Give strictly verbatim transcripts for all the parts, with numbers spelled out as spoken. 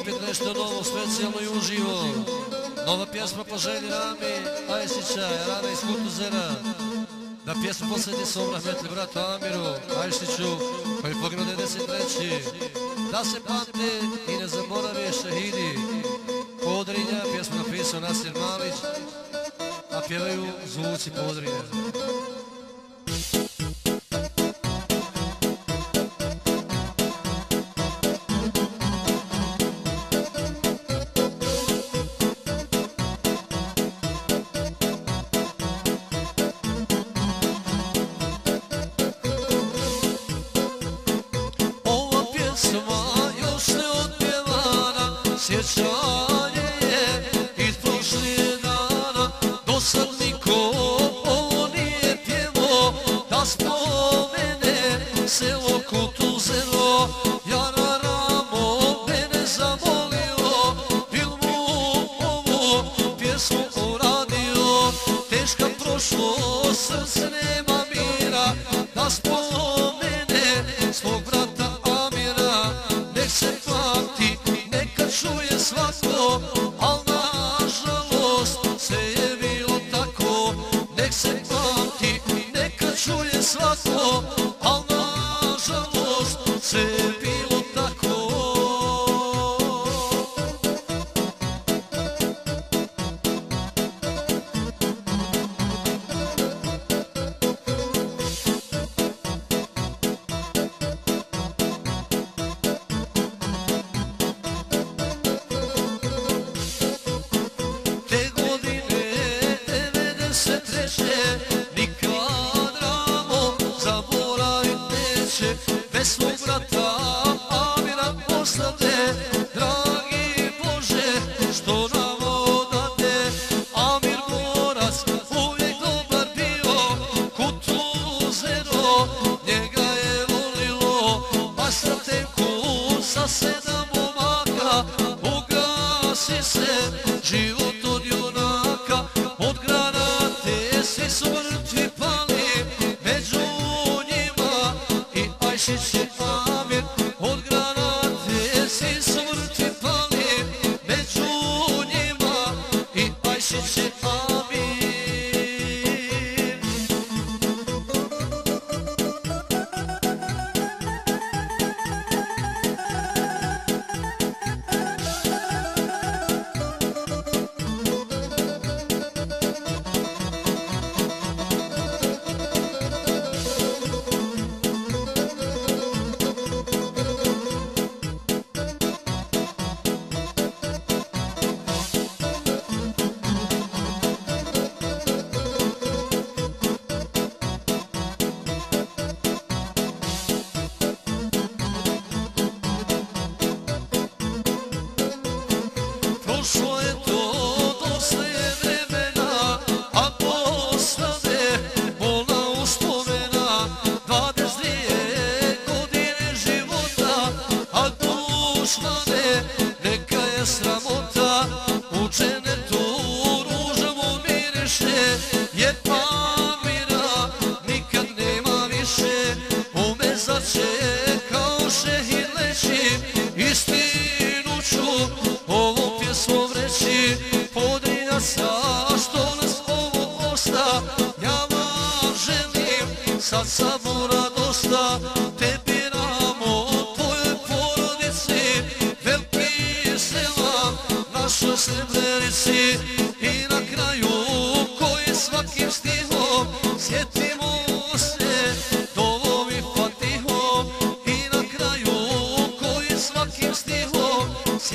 opet nešto novo, specijalno i uživo. Nova pjesma po želji Rami Ajšića, Rana iz Kutuzera. Da pjesmu posljednji su rahmetli bratu Amiru Ajšiću, koji je poginuo devedeset treći Da se pamte i ne zaborave šehidi Podrinja, pjesmu napisao Nasir Malić, a pjevaju zvuci Podrinja. Sjećanje je iz prošlije dana, do sad niko ovo nije pjevo, da spomene selo Kutuzero. Jara Ramo mene zamolio, bil mu ovu pjesmu uradio. Teška prošlost, srce nema mira, da spomene svog brata Amira. Nek se pamti, čuje svako, al nažalost sve je bilo tako. Nek se pamti, neka čuje svako, al nažalost sve je bilo tako. Bez svog brata Amira postade, dragi Bože, što nam odate. Amir Borac uvijek dobar bio, Kutuzero njega je volilo. Baš na tenku sa sedam momaka ugasi se život od junaka. Od granate svi su mrtvi pali, među njima i Ajšić je Amir. Od granate svi su mrtvi pali, među njima i Ajšić je Amir. Prošlo je to, dosta je vremena, a postade bolna uspomena. Dvadeset dvije godine života, a dušmane neka je sramota. U dženetu ruža mu miriše, jer Amira nikad nema više. U mezar će kao šehid leći, istinu ću ovom pjesmom reći. Podrinjaca, što nas ovo osta, ja vam želim sad sabora dosta. Tebi Ramo, tvojoj porodici, veliki selam našoj Srebrenici. I na kraju koji svakim stihom sjetimo se dovom i fatihom. I na kraju koji svakim stihom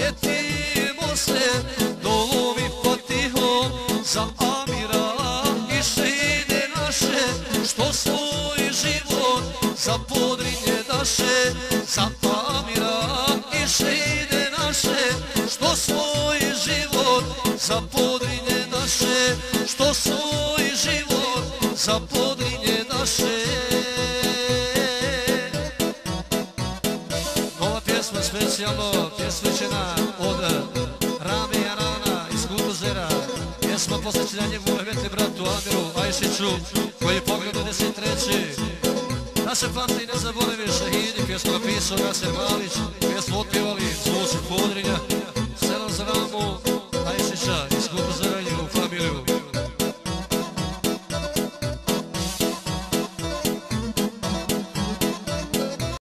sjetimo se dovom i fatihom. Za Amira i šehide naše, što svoj život za Podrinje daše. Za Amira i šehide naše, što svoj život za Podrinje daše. Što svoj život za Podrinje daše. Nova pjesma specijalno pjesmičena od Rame Jarana iz Kutuzera. Pjesma posvećena njegovu rahmetli bratu Amiru Ajšiću, koji je poginuo devedeset treći Da se pamti i ne zaboravi šehidi, pjesmu napisao Nasir Malić, pjesmu otpjevali zvuci Podrinja. domu